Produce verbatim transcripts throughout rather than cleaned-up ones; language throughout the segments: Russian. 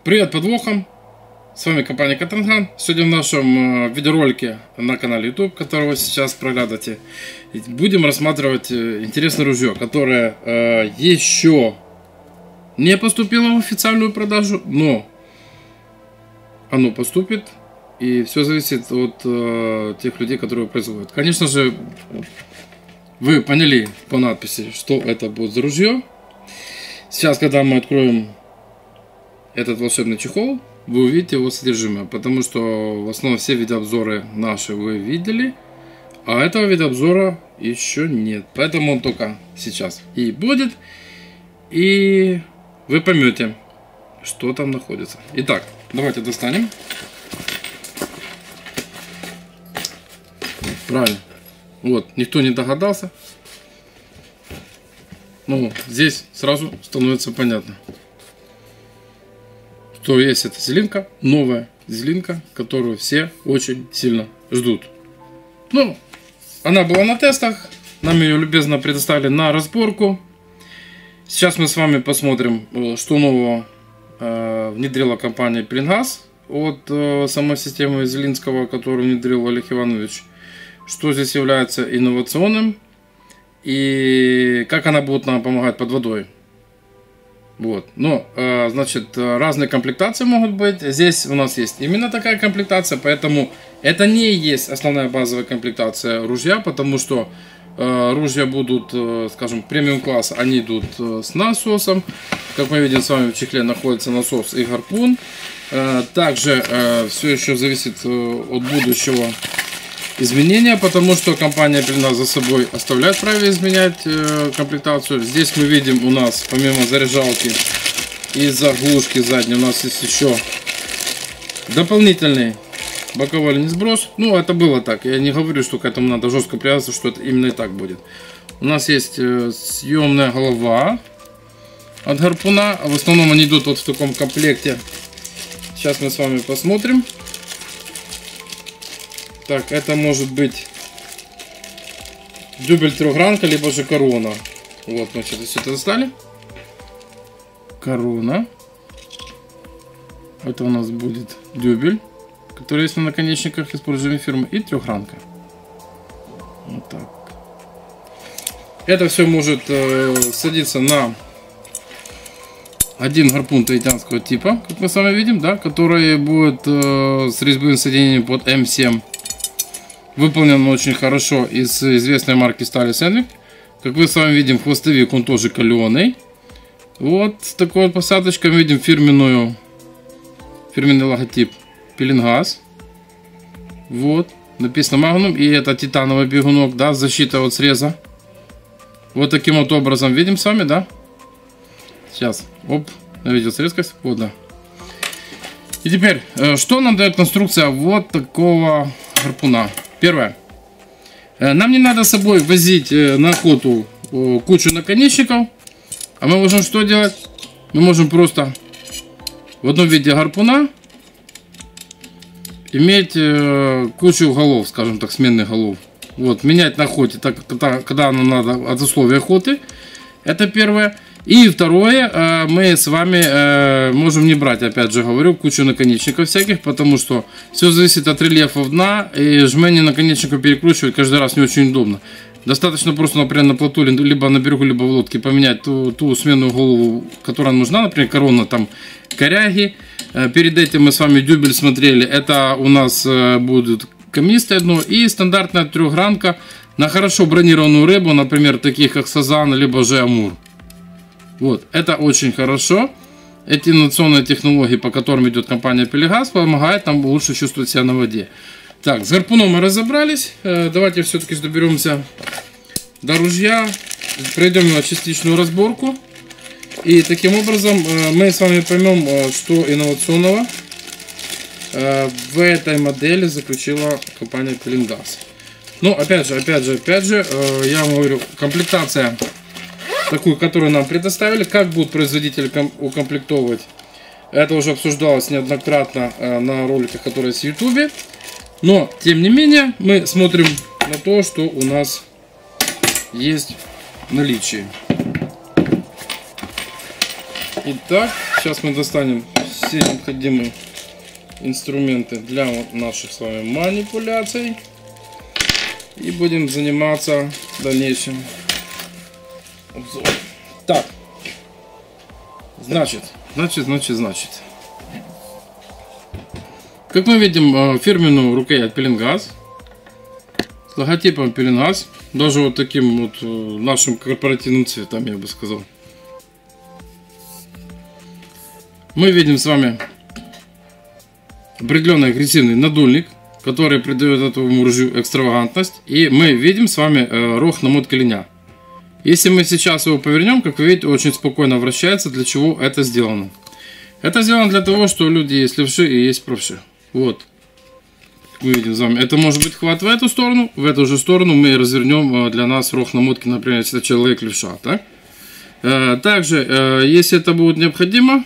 Привет подвохам! С вами компания Катанган. Сегодня в нашем видеоролике на канале YouTube, который вы сейчас проглядываете, будем рассматривать интересное ружье, которое э, еще не поступило в официальную продажу, но оно поступит, и все зависит от э, тех людей, которые производят. Конечно же, вы поняли по надписи, что это будет за ружье. Сейчас, когда мы откроем этот волшебный чехол, вы увидите его содержимое, потому что в основном все видеообзоры наши вы видели, а этого видеообзора еще нет, поэтому он только сейчас и будет, и вы поймете, что там находится. Итак, давайте достанем. Правильно, вот, никто не догадался, ну, здесь сразу становится понятно, что есть эта зелинка, новая зелинка, которую все очень сильно ждут. Ну, она была на тестах, нам ее любезно предоставили на разборку. Сейчас мы с вами посмотрим, что нового э, внедрила компания Пеленгаз от э, самой системы Зелинского, которую внедрил Олег Иванович. Что здесь является инновационным и как она будет нам помогать под водой. Вот, но, э, значит, разные комплектации могут быть. Здесь у нас есть именно такая комплектация, поэтому это не есть основная базовая комплектация ружья, потому что э, ружья будут, э, скажем, премиум класса, они идут э, с насосом. Как мы видим, с вами в чехле находится насос и гарпун. Э, также э, все еще зависит э, от будущего изменения, потому что компания Пеленгаз за собой оставляет право изменять э, комплектацию. Здесь мы видим, у нас помимо заряжалки и заглушки задней, у нас есть еще дополнительный боковой линейный сброс. Ну, это было так, я не говорю, что к этому надо жестко привязываться, что это именно и так будет. У нас есть э, съемная голова от гарпуна, в основном они идут вот в таком комплекте. Сейчас мы с вами посмотрим. Так, это может быть дюбель трехгранка, либо же корона. Вот, значит, все это достали. Корона. Это у нас будет дюбель, который есть на наконечниках используемой фирмы, и трехгранка. Вот так. Это все может э, садиться на один гарпун таитянского типа, как мы с вами видим, да, который будет э, с резьбовым соединением под эм семь. Выполнен очень хорошо из известной марки стали Сенвик. Как вы с вами видим, хвостовик он тоже каленый. Вот с такой вот посадочкой мы видим фирменную, фирменный логотип Пеленгаз. Вот, написано Magnum, и это титановый бегунок, да, защита от среза. Вот таким вот образом видим с вами, да. Сейчас, оп, наведется резкость, вот, да. И теперь, что нам дает конструкция вот такого гарпуна? Первое. Нам не надо с собой возить на охоту кучу наконечников. А мы можем что делать? Мы можем просто в одном виде гарпуна иметь кучу голов, скажем так, сменных голов. Вот, менять на охоте, так, когда нам надо от условий охоты. Это первое. И второе, мы с вами можем не брать, опять же говорю, кучу наконечников всяких, потому что все зависит от рельефа дна, и жмение наконечников перекручивать каждый раз не очень удобно. Достаточно просто, например, на плоту, либо на берегу, либо в лодке поменять ту, ту сменную голову, которая нужна, например, корона там коряги. Перед этим мы с вами дюбель смотрели, это у нас будет каменистое дно и стандартная трехгранка на хорошо бронированную рыбу, например, таких как сазан, либо же амур. Вот, это очень хорошо. Эти инновационные технологии, по которым идет компания Пеленгаз, помогают нам лучше чувствовать себя на воде. Так, с гарпуном мы разобрались. Давайте все-таки доберемся до ружья. Пройдем его частичную разборку. И таким образом мы с вами поймем, что инновационного в этой модели заключила компания Пеленгаз. Но опять же, опять же, опять же, я вам говорю, комплектация такую, которую нам предоставили, как будут производители укомплектовывать, это уже обсуждалось неоднократно на роликах, которые есть в YouTube. Но тем не менее мы смотрим на то, что у нас есть в наличии. Итак, сейчас мы достанем все необходимые инструменты для наших с вами манипуляций. И будем заниматься дальнейшим обзором. Так, значит, значит, значит, значит. Как мы видим, фирменную рукоять Пеленгаз с логотипом Пеленгаз, даже вот таким вот нашим корпоративным цветом, я бы сказал. Мы видим с вами определенный агрессивный надульник, который придает этому ружью экстравагантность. И мы видим с вами рог намотки линя. Если мы сейчас его повернем, как вы видите, очень спокойно вращается. Для чего это сделано? Это сделано для того, что люди есть левши и есть правши. Вот. Мы видим с вами. Это может быть хват в эту сторону. В эту же сторону мы развернем для нас рог намотки, например, если это человек левша. Так? Также, если это будет необходимо,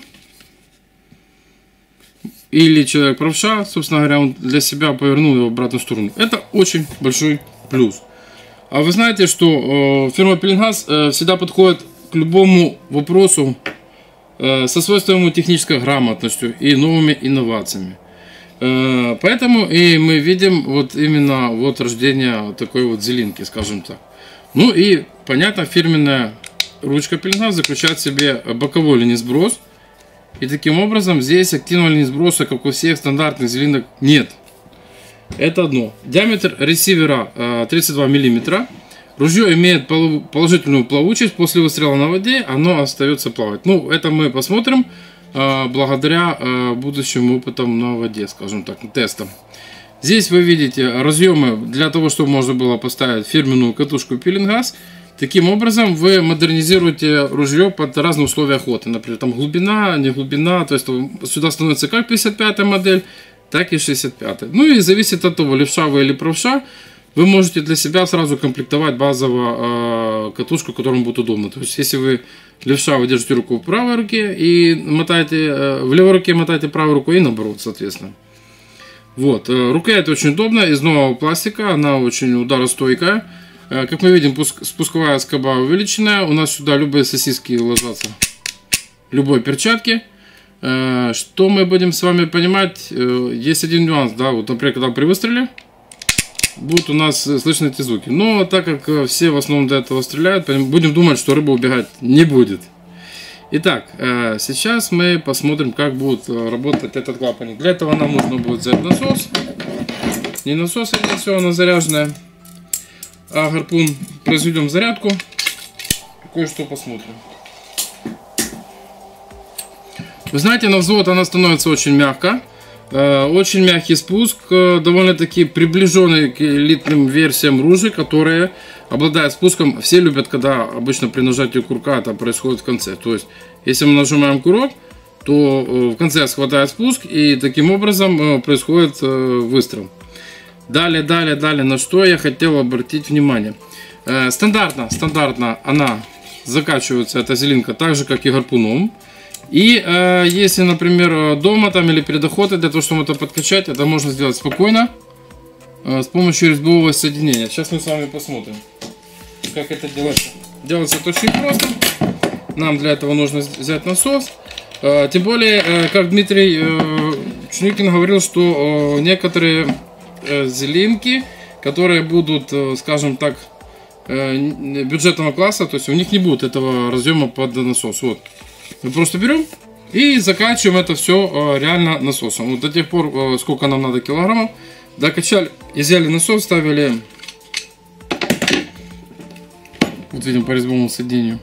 или человек правша, собственно говоря, он для себя повернул его в обратную сторону. Это очень большой плюс. А вы знаете, что э, фирма Пеленгаз э, всегда подходит к любому вопросу э, со свойственной технической грамотностью и новыми инновациями. Э, поэтому и мы видим вот именно вот рождение такой вот зелинки, скажем так. Ну и понятно, фирменная ручка Пеленгаз заключает в себе боковой линейный сброс. И таким образом здесь активного линейного сброса, как у всех стандартных зелинок, нет. Это одно. Диаметр ресивера тридцать два миллиметра. Ружье имеет положительную плавучесть. После выстрела на воде оно остается плавать. Ну, это мы посмотрим благодаря будущим опытам на воде, скажем так, тестам. Здесь вы видите разъемы для того, чтобы можно было поставить фирменную катушку Пеленгаз. Таким образом вы модернизируете ружье под разные условия охоты. Например, там глубина, не глубина. То есть сюда становится как пятьдесят пятая модель, так и шестьдесят пятая. Ну и зависит от того, левша вы или правша, вы можете для себя сразу комплектовать базово э, катушку, которому будет удобно. То есть если вы левша, вы держите руку в правой руке и мотаете, э, в левой руке мотаете правую руку и наоборот, соответственно. Вот. Э, рукоять очень удобная, из нового пластика, она очень ударостойкая. Как мы видим, спусковая скоба увеличенная. У нас сюда любые сосиски ложатся любой перчатки. Что мы будем с вами понимать? Есть один нюанс, да, вот, например, когда при выстреле будут у нас слышны эти звуки. Но так как все в основном до этого стреляют, будем думать, что рыба убегать не будет. Итак, сейчас мы посмотрим, как будет работать этот клапанник. Для этого нам нужно будет взять насос. Не насос, это все, она заряженная. А гарпун, произведем зарядку, кое-что посмотрим. Вы знаете, на взвод она становится очень мягко, очень мягкий спуск, довольно-таки приближенный к элитным версиям ружей, которые обладают спуском. Все любят, когда обычно при нажатии курка это происходит в конце. То есть, если мы нажимаем курок, то в конце схватает спуск и таким образом происходит выстрел. Далее, далее, далее, на что я хотел обратить внимание. Э, стандартно, стандартно она закачивается, эта зелинка, так же, как и гарпуном. И э, если, например, дома там или перед охотой, для того, чтобы это подкачать, это можно сделать спокойно, э, с помощью резьбового соединения. Сейчас мы с вами посмотрим, как это делается. Делается это очень просто. Нам для этого нужно взять насос. Э, тем более, э, как Дмитрий э, Чунюкин говорил, что э, некоторые зелинки, которые будут, скажем так, бюджетного класса, то есть у них не будет этого разъема под насос. Вот. Мы просто берем и закачиваем это все реально насосом. Вот до тех пор, сколько нам надо килограммов, докачали, взяли насос, ставили, вот видим по резьбовому соединению.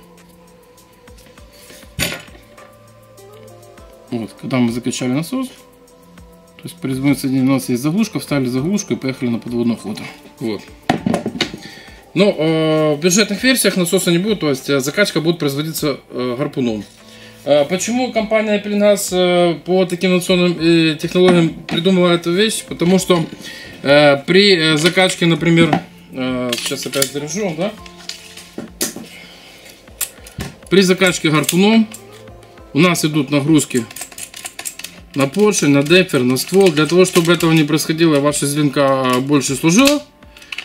Вот, когда мы закачали насос, то есть по резьбовому соединению у нас есть заглушка, вставили заглушку и поехали на подводную охоту. Вот. Но э, в бюджетных версиях насоса не будет, то есть закачка будет производиться э, гарпуном. Э, почему компания Пеленгаз э, по таким инновационным э, технологиям придумала эту вещь? Потому что э, при э, закачке, например, э, сейчас опять заряжу, да? При закачке гарпуном у нас идут нагрузки на поршень, на демпфер, на ствол. Для того, чтобы этого не происходило, ваша зелинка больше служила.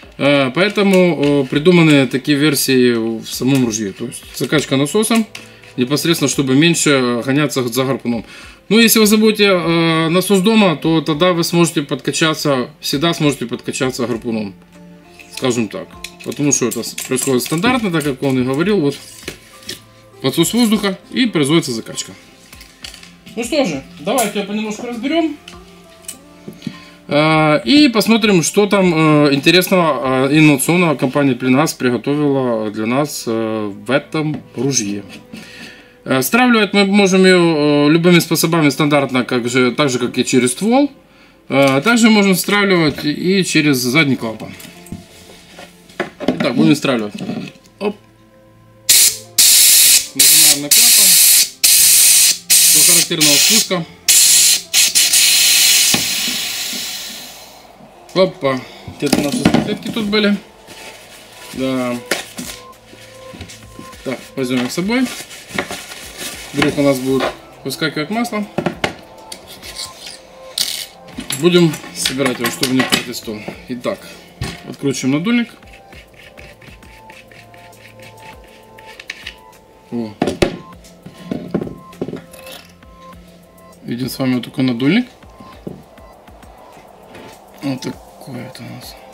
Поэтому придуманы такие версии в самом ружье. То есть закачка насосом, непосредственно, чтобы меньше гоняться за гарпуном. Ну, если вы забудете э, насос дома, то тогда вы сможете подкачаться, всегда сможете подкачаться гарпуном, скажем так. Потому что это происходит стандартно, так как он и говорил, вот подсос воздуха и производится закачка. Ну что же, давайте ее понемножку разберем. Э, и посмотрим, что там э, интересного э, инновационного компания Plingas приготовила для нас э, в этом ружье. Стравливать мы можем ее любыми способами стандартно, как же, так же как и через ствол. Также можем стравливать и через задний клапан. Итак, будем стравливать. Оп. Нажимаем на клапан. До характерного спуска. Опа. Где-то наши салфетки тут были. Да. Так, возьмем их с собой. Вдруг у нас будет выскакивать масло. Будем собирать его, чтобы не портить стол. Итак, откручиваем надульник. О. Видим с вами вот такой надульник. Вот такой это у нас.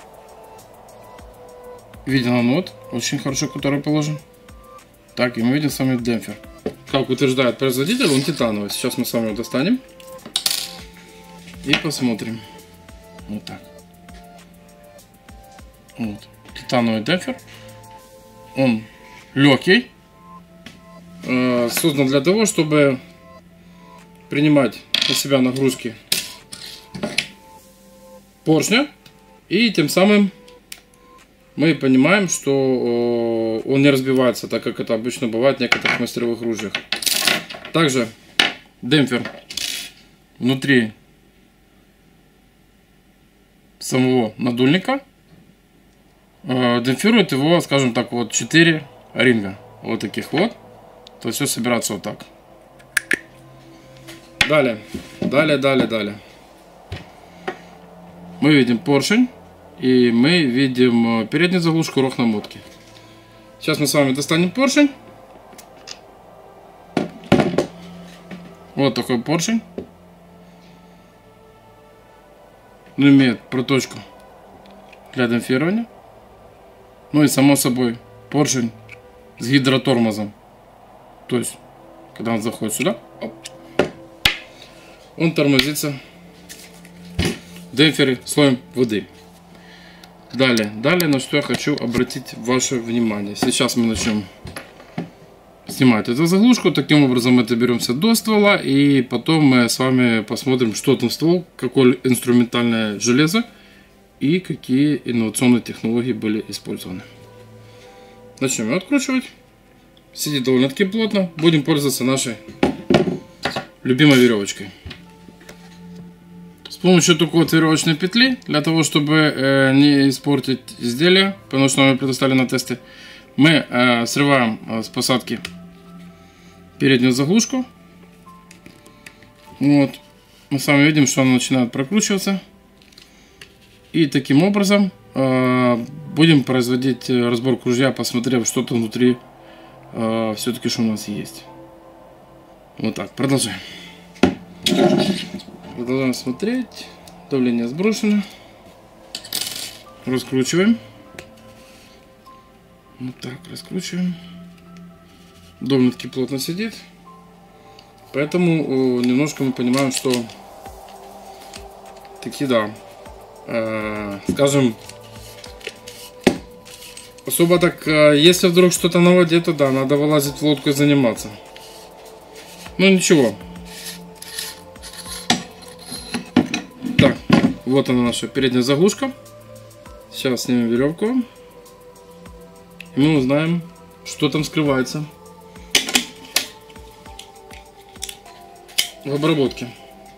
Виден он вот, очень хорошо, который положен. Так, и мы видим с вами демпфер. Как утверждает производитель, он титановый. Сейчас мы с вами его достанем и посмотрим. Вот так. Вот. Титановый демпфер. Он легкий. Э, создан для того, чтобы принимать на себя нагрузки поршня. И тем самым мы понимаем, что он не разбивается, так как это обычно бывает в некоторых мастеровых ружьях. Также демпфер внутри самого надульника демпфирует его, скажем так, вот четыре ринга. Вот таких вот. То есть все собирается вот так. Далее, далее, далее, далее. Мы видим поршень. И мы видим переднюю заглушку, рог намотки. Сейчас мы с вами достанем поршень. Вот такой поршень. Он имеет проточку для демпфирования. Ну и само собой поршень с гидротормозом. То есть, когда он заходит сюда, оп, он тормозится в демпфере слоем воды. Далее, далее, на что я хочу обратить ваше внимание. Сейчас мы начнем снимать эту заглушку. Таким образом мы доберемся до ствола. И потом мы с вами посмотрим, что там ствол, какое инструментальное железо и какие инновационные технологии были использованы. Начнем ее откручивать. Сидит довольно-таки плотно. Будем пользоваться нашей любимой веревочкой. С помощью такой вот веревочной петли, для того, чтобы э, не испортить изделие, потому что мы предоставили на тесте, мы э, срываем э, с посадки переднюю заглушку. Вот. Мы с вами видим, что она начинает прокручиваться. И таким образом э, будем производить разборку ружья, посмотрев, что там внутри э, все-таки что у нас есть. Вот так, продолжаем. Продолжаем смотреть. Давление сброшено. Раскручиваем. Вот так, раскручиваем. Довольно-таки плотно сидит. Поэтому немножко мы понимаем, что такие, да, э, скажем, особо так, э, если вдруг что-то на воде, то да, надо вылазить в лодку и заниматься. Ну ничего. Так, вот она наша передняя заглушка. Сейчас снимем веревку. И мы узнаем, что там скрывается в обработке.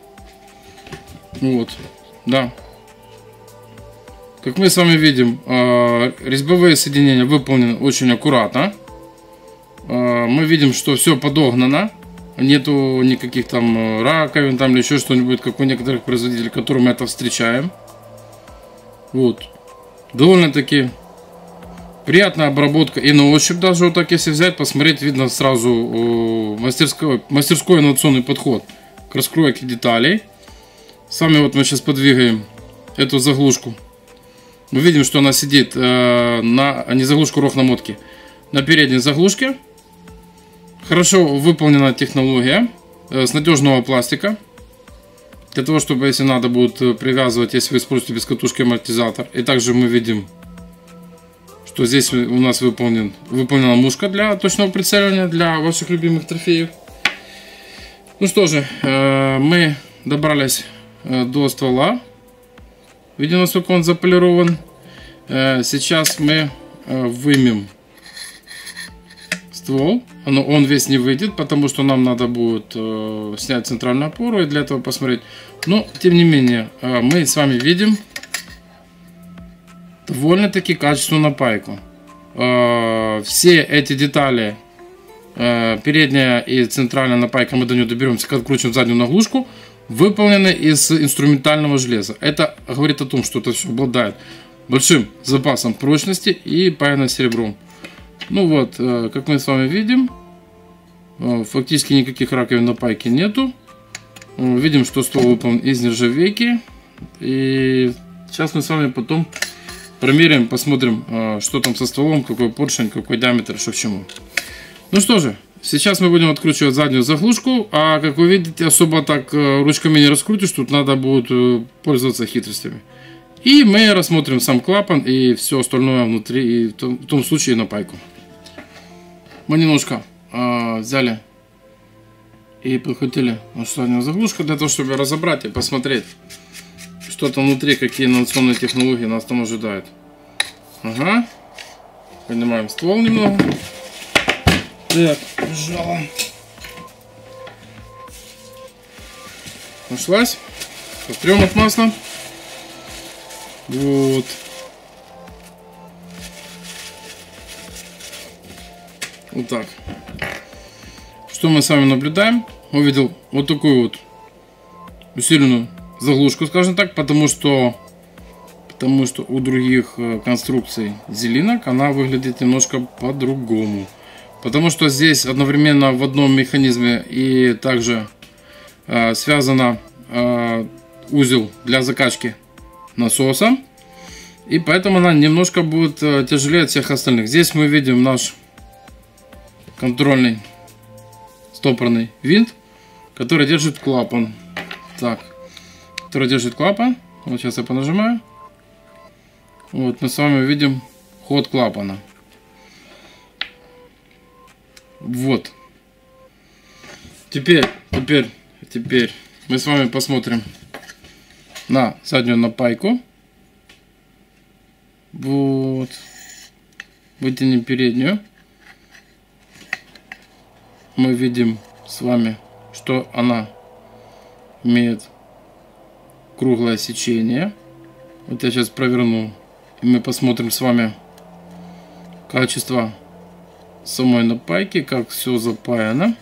Вот, да. Как мы с вами видим, резьбовые соединения выполнены очень аккуратно. Мы видим, что все подогнано. Нету никаких там раковин там или еще что-нибудь, как у некоторых производителей, которым мы это встречаем. Вот. Довольно-таки Приятная обработка и на ощупь даже, вот так если взять, посмотреть, видно сразу мастерской, мастерской инновационный подход к раскройке деталей. Сами вот мы сейчас подвигаем эту заглушку. Мы видим, что она сидит э, на, не заглушку, рог намотки, на передней заглушке. Хорошо выполнена технология э, с надежного пластика. Для того, чтобы, если надо будет привязывать, если вы используете без катушки амортизатор. И также мы видим, что здесь у нас выполнен, выполнена мушка для точного прицеливания для ваших любимых трофеев. Ну что же, э, мы добрались э, до ствола. Видим, насколько он заполирован. Э, сейчас мы э, вымем ствол. Но он весь не выйдет, потому что нам надо будет э, снять центральную опору и для этого посмотреть. Но, тем не менее, э, мы с вами видим довольно-таки качественную пайку. Э, все эти детали, э, передняя и центральная напайка, мы до нее доберемся, как откручиваем заднюю наглушку, выполнены из инструментального железа. Это говорит о том, что это все обладает большим запасом прочности и паяно серебром. Ну вот, как мы с вами видим, фактически никаких раковин на пайке нету. Видим, что ствол выполнен из нержавейки. И сейчас мы с вами потом промеряем, посмотрим, что там со стволом, какой поршень, какой диаметр, что к чему. Ну что же, сейчас мы будем откручивать заднюю заглушку. А как вы видите, особо так ручками не раскрутишь, тут надо будет пользоваться хитростями. И мы рассмотрим сам клапан и все остальное внутри, и в том, в том случае на пайку. Мы немножко э, взяли и прихватили нашу заднюю заглушку для того, чтобы разобрать и посмотреть, что там внутри, какие инновационные технологии нас там ожидают. Ага. Поднимаем ствол немного. Так, жало. Нашлась. Сотрем от масла. Вот. Вот так. Что мы с вами наблюдаем? Увидел вот такую вот усиленную заглушку, скажем так, потому что потому что у других конструкций зелинок она выглядит немножко по-другому. Потому что здесь одновременно в одном механизме и также э, связано э, узел для закачки насоса, и поэтому она немножко будет тяжелее от всех остальных. Здесь мы видим наш контрольный стопорный винт, который держит клапан. Так, который держит клапан. Вот сейчас я понажимаю. Вот мы с вами видим ход клапана. Вот. Теперь, теперь, теперь мы с вами посмотрим на заднюю напайку. Вот. Вытянем переднюю. Мы видим с вами, что она имеет круглое сечение. Вот я сейчас проверну, и мы посмотрим с вами качество самой напайки, как все запаяно.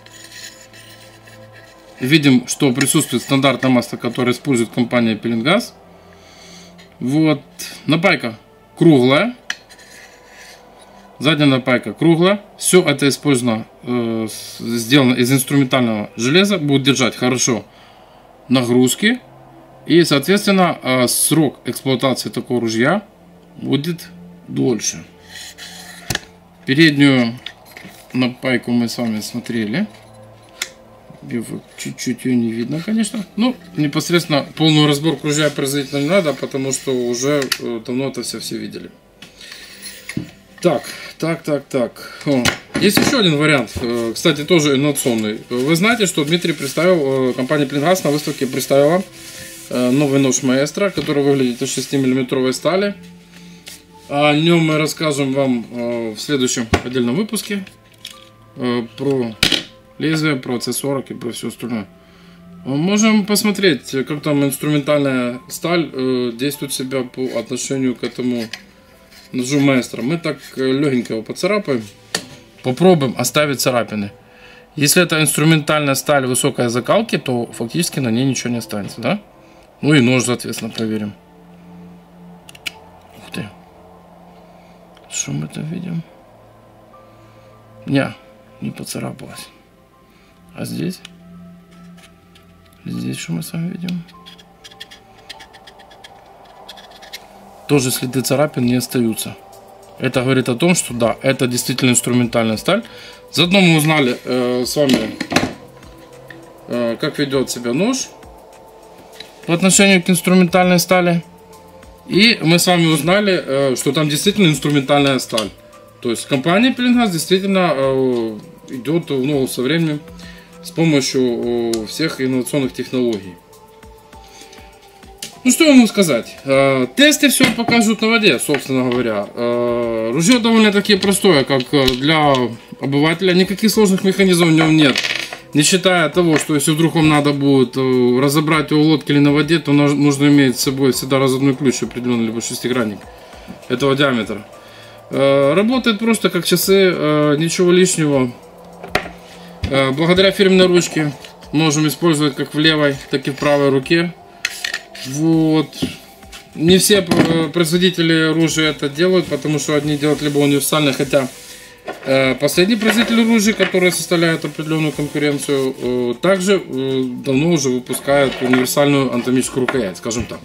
Видим, что присутствует стандартное масло, которое использует компания Пеленгаз. Вот. Напайка круглая. Задняя напайка круглая. Все это использовано, э, сделано из инструментального железа. Будет держать хорошо нагрузки. И, соответственно, э, срок эксплуатации такого ружья будет дольше. Переднюю напайку мы с вами смотрели. Чуть-чуть ее не видно, конечно. Ну, непосредственно полную разборку ружья производительно не надо, потому что уже давно это все все видели. Так, так, так, так. О, есть еще один вариант, кстати, тоже инновационный. Вы знаете, что Дмитрий представил, компания Пеленгаз на выставке представила новый нож Маэстро, который выглядит из шестимиллиметровой стали. О нем мы расскажем вам в следующем отдельном выпуске. Про лезвие, про С сорок и про все остальное. Можем посмотреть, как там инструментальная сталь э, действует себя по отношению к этому ножу Маэстро. Мы так легенько его поцарапаем. Попробуем оставить царапины. Если это инструментальная сталь высокой закалки, то фактически на ней ничего не останется, да? Ну и нож, соответственно, проверим. Ух ты. Что мы там видим? Не, не поцарапалось. А здесь? Здесь что мы с вами видим? Тоже следы царапин не остаются. Это говорит о том, что да, это действительно инструментальная сталь. Заодно мы узнали э, с вами, э, как ведет себя нож по отношению к инструментальной стали. И мы с вами узнали, э, что там действительно инструментальная сталь. То есть компания Пеленгаз действительно э, идет в ногу со временем с помощью э, всех инновационных технологий. Ну что я могу сказать? Э, тесты все покажут на воде, собственно говоря. Э, ружье довольно-таки простое, как для обывателя. Никаких сложных механизмов в нем нет. Не считая того, что если вдруг вам надо будет разобрать его в лодке или на воде, то нужно иметь с собой всегда разъемный ключ определенный, либо шестигранник этого диаметра. Работает просто как часы, ничего лишнего. Благодаря фирменной ручке можем использовать как в левой, так и в правой руке. Вот. Не все производители оружия это делают, потому что одни делают либо универсальные, хотя последний производитель оружия, который составляет определенную конкуренцию, также давно уже выпускает универсальную анатомическую рукоять, скажем так.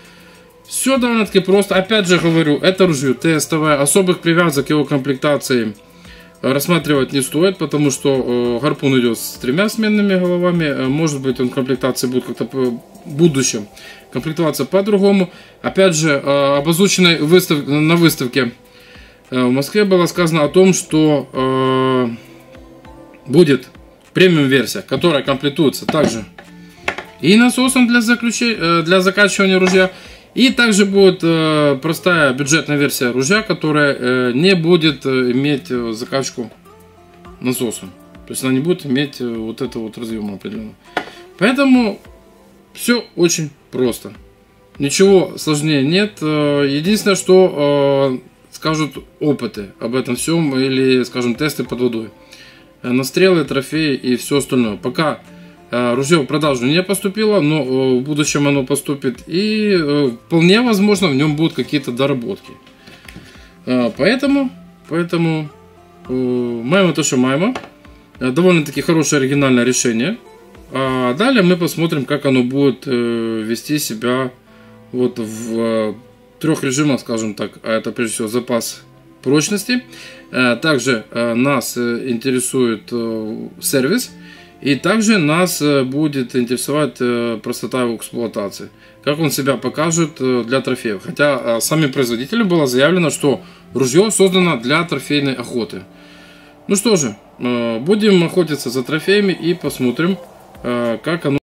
Все довольно-таки просто. Опять же говорю, это ружье тестовое, особых привязок к его комплектации рассматривать не стоит, потому что гарпун идет с тремя сменными головами. Может быть, он в комплектации будет как-то в будущем комплектоваться по-другому. Опять же, об озвученной выстав... на выставке в Москве было сказано о том, что э, будет премиум-версия, которая комплектуется также и насосом для, заключения, э, для закачивания ружья, и также будет э, простая бюджетная версия ружья, которая э, не будет э, иметь закачку насосом. То есть она не будет иметь э, вот это вот разъем определенно. Поэтому все очень просто. Ничего сложнее нет. Единственное, что э, скажут опыты об этом всем или, скажем, тесты под водой. Настрелы, трофеи и все остальное. Пока э, ружье в продажу не поступило, но э, в будущем оно поступит. И э, вполне возможно в нем будут какие-то доработки. Э, поэтому, поэтому э, маємо то, что маємо. Э, довольно-таки хорошее оригинальное решение. А далее мы посмотрим, как оно будет э, вести себя вот в э, трех режимах, скажем так. А это прежде всего запас прочности. Э, также э, нас э, интересует э, сервис. И также нас э, будет интересовать э, простота его эксплуатации. Как он себя покажет э, для трофеев. Хотя э, сами производители было заявлено, что ружье создано для трофейной охоты. Ну что же, э, будем охотиться за трофеями и посмотрим, как оно